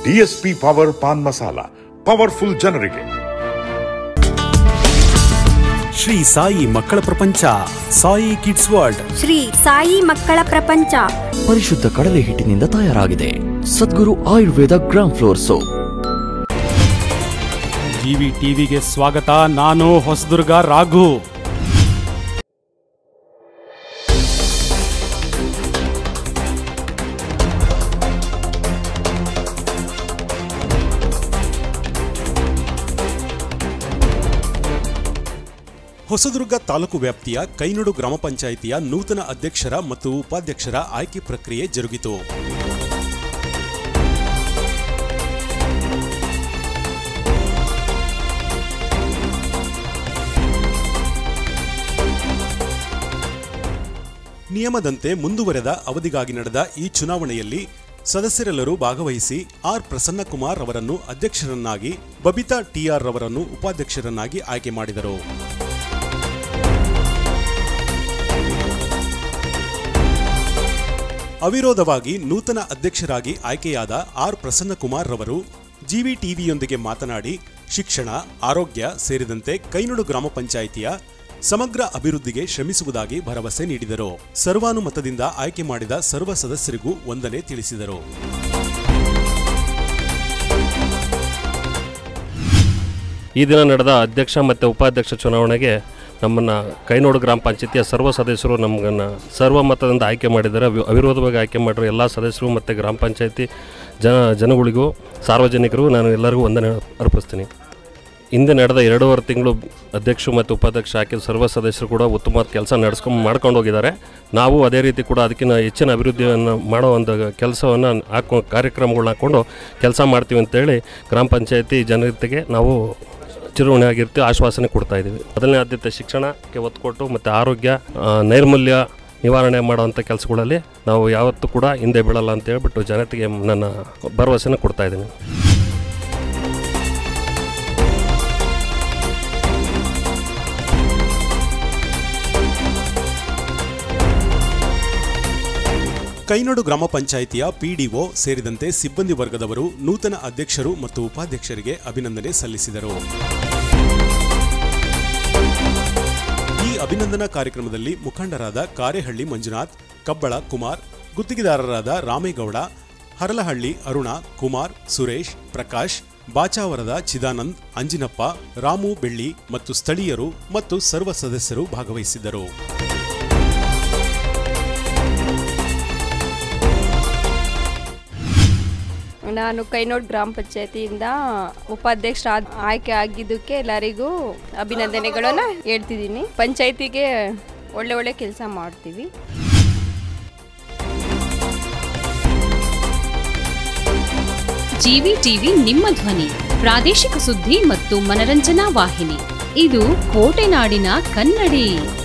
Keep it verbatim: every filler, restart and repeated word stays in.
DSP power pan masala, powerful ಜನರಿಗೆ. ಶ್ರೀ ಸಾಯಿ ಮಕ್ಕಳ ಪ್ರಪಂಚ, ಸಾಯಿ ಕಿಡ್ಸ್ ವರ್ಲ್ಡ್. ಶ್ರೀ ಸಾಯಿ ಮಕ್ಕಳ ಪ್ರಪಂಚ ಪರಿಶುದ್ಧ ಕಡಲೆ ಹಿಟ್ಟಿನಿಂದ ತಯಾರಾಗಿದೆ. Sadguru Ayurveda gram flour soap. GV ಟಿವಿಗೆ ಸ್ವಾಗತ. ನಾನು ಹೊಸದುರ್ಗ ರಾಘು. ಹೊಸದುರ್ಗ ತಾಲೂಕು ವ್ಯಾಪ್ತಿಯ ಕೈನಡು ಗ್ರಾಮ ಪಂಚಾಯಿತಿಯ ನೂತನ ಅಧ್ಯಕ್ಷರ ಮತ್ತು ಉಪಾಧ್ಯಕ್ಷರ ಆಯ್ಕೆ ಪ್ರಕ್ರಿಯೆ ಜರುಗಿತು. ನಿಯಮದಂತೆ ಮುಂದುವರೆದ ಅವಧಿಗಾಗಿ ನಡೆದ ಈ ಚುನಾವಣೆಯಲ್ಲಿ ಸದಸ್ಯರೆಲ್ಲರೂ ಭಾಗವಹಿಸಿ ಆರ್ ಪ್ರಸನ್ನಕುಮಾರ್ ಅವರನ್ನು ಅಧ್ಯಕ್ಷರನ್ನಾಗಿ, ಬಬಿತಾ ಟಿಆರ್ ಅವರನ್ನು ಉಪಾಧ್ಯಕ್ಷರನ್ನಾಗಿ ಆಯ್ಕೆ ಮಾಡಿದರು. ಅವಿರೋಧವಾಗಿ ನೂತನ ಅಧ್ಯಕ್ಷರಾಗಿ ಆಯ್ಕೆಯಾದ ಆರ್ ಪ್ರಸನ್ನಕುಮಾರ್ ರವರು ಜಿವಿ ಟಿವಿಯೊಂದಿಗೆ ಮಾತನಾಡಿ ಶಿಕ್ಷಣ, ಆರೋಗ್ಯ ಸೇರಿದಂತೆ ಕೈನಡು ಗ್ರಾಮ ಪಂಚಾಯಿತಿಯ ಸಮಗ್ರ ಅಭಿವೃದ್ಧಿಗೆ ಶ್ರಮಿಸುವುದಾಗಿ ಭರವಸೆ ನೀಡಿದರು. ಸರ್ವಾನುಮತದಿಂದ ಆಯ್ಕೆ ಮಾಡಿದ ಸರ್ವ ಸದಸ್ಯರಿಗೂ ವಂದನೆ ತಿಳಿಸಿದರು. ಈ ದಿನ ನಡೆದ ಅಧ್ಯಕ್ಷ ಮತ್ತು ಉಪಾಧ್ಯಕ್ಷ ಚುನಾವಣೆಗೆ ನಮ್ಮನ್ನು ಕೈನೋಡು ಗ್ರಾಮ ಪಂಚಾಯತಿಯ ಸರ್ವ ಸದಸ್ಯರು ನಮಗನ್ನು ಸರ್ವಮತದಿಂದ ಆಯ್ಕೆ ಮಾಡಿದ್ದಾರೆ. ಅವಿರೋಧವಾಗಿ ಆಯ್ಕೆ ಮಾಡಿರೋ ಎಲ್ಲ ಸದಸ್ಯರು ಮತ್ತು ಗ್ರಾಮ ಪಂಚಾಯತಿ ಜನ ಜನಗಳಿಗೂ ಸಾರ್ವಜನಿಕರಿಗೂ ನಾನು ಎಲ್ಲರಿಗೂ ವಂದನೆ ಅರ್ಪಿಸ್ತೀನಿ. ಹಿಂದೆ ನಡೆದ ಎರಡೂವರೆ ತಿಂಗಳು ಅಧ್ಯಕ್ಷರು ಮತ್ತು ಉಪಾಧ್ಯಕ್ಷ ಹಾಕಿದ ಸರ್ವ ಸದಸ್ಯರು ಕೂಡ ಉತ್ತಮವಾದ ಕೆಲಸ ನಡೆಸ್ಕೊಂಡು ಮಾಡ್ಕೊಂಡು ಹೋಗಿದ್ದಾರೆ. ನಾವು ಅದೇ ರೀತಿ ಕೂಡ ಅದಕ್ಕಿಂತ ಹೆಚ್ಚಿನ ಅಭಿವೃದ್ಧಿಯನ್ನು ಮಾಡೋ ಒಂದು ಕೆಲಸವನ್ನು ಹಾಕೋ ಕಾರ್ಯಕ್ರಮಗಳನ್ನ ಹಾಕ್ಕೊಂಡು ಕೆಲಸ ಮಾಡ್ತೀವಿ ಅಂತೇಳಿ ಗ್ರಾಮ ಪಂಚಾಯತಿ ಜನತೆಗೆ ನಾವು ಚಿರಋಣಿ ಆಗಿರ್ತೀವಿ, ಆಶ್ವಾಸನೆ ಕೊಡ್ತಾ ಇದ್ದೀವಿ. ಮೊದಲನೇ ಆದ್ಯತೆ ಶಿಕ್ಷಣಕ್ಕೆ ಒತ್ತು ಕೊಟ್ಟು ಮತ್ತು ಆರೋಗ್ಯ, ನೈರ್ಮಲ್ಯ ನಿವಾರಣೆ ಮಾಡುವಂಥ ಕೆಲಸಗಳಲ್ಲಿ ನಾವು ಯಾವತ್ತೂ ಕೂಡ ಹಿಂದೆ ಬೀಳಲ್ಲ ಅಂತ ಹೇಳ್ಬಿಟ್ಟು ಜನತೆಗೆ ನನ್ನ ಭರವಸೆನ ಕೊಡ್ತಾ ಇದ್ದೀನಿ. ಕೈನಡು ಗ್ರಾಮ ಪಂಚಾಯಿತಿಯ ಪಿಡಿಒ ಸೇರಿದಂತೆ ಸಿಬ್ಬಂದಿ ವರ್ಗದವರು ನೂತನ ಅಧ್ಯಕ್ಷರು ಮತ್ತು ಉಪಾಧ್ಯಕ್ಷರಿಗೆ ಅಭಿನಂದನೆ ಸಲ್ಲಿಸಿದರು. ಈ ಅಭಿನಂದನಾ ಕಾರ್ಯಕ್ರಮದಲ್ಲಿ ಮುಖಂಡರಾದ ಕಾರೇಹಳ್ಳಿ ಮಂಜುನಾಥ್, ಕಬ್ಬಳ ಕುಮಾರ್, ಗುತ್ತಿಗೆದಾರರಾದ ರಾಮೇಗೌಡ, ಹರಲಹಳ್ಳಿ ಅರುಣ, ಕುಮಾರ್, ಸುರೇಶ್, ಪ್ರಕಾಶ್, ಬಾಚಾವರದ ಚಿದಾನಂದ್, ಅಂಜಿನಪ್ಪ, ರಾಮು ಬೆಳ್ಳಿ ಮತ್ತು ಸ್ಥಳೀಯರು ಮತ್ತು ಸರ್ವ ಸದಸ್ಯರು ಭಾಗವಹಿಸಿದ್ದರು. ನಾನು ಕೈನೋಡ್ ಗ್ರಾಮ ಪಂಚಾಯತಿಯಿಂದ ಉಪಾಧ್ಯಕ್ಷ ಆಯ್ಕೆ ಆಗಿದ್ದಕ್ಕೆ ಎಲ್ಲರಿಗೂ ಅಭಿನಂದನೆಗಳನ್ನು ಹೇಳ್ತಿದ್ದೀನಿ. ಪಂಚಾಯತಿಗೆ ಒಳ್ಳೆ ಒಳ್ಳೆ ಕೆಲಸ ಮಾಡ್ತೀವಿ. ಜಿವಿ ಟಿವಿ ನಿಮ್ಮ ಧ್ವನಿ, ಪ್ರಾದೇಶಿಕ ಸುದ್ದಿ ಮತ್ತು ಮನರಂಜನಾ ವಾಹಿನಿ. ಇದು ಕೋಟೆನಾಡಿನ ಕನ್ನಡಿ.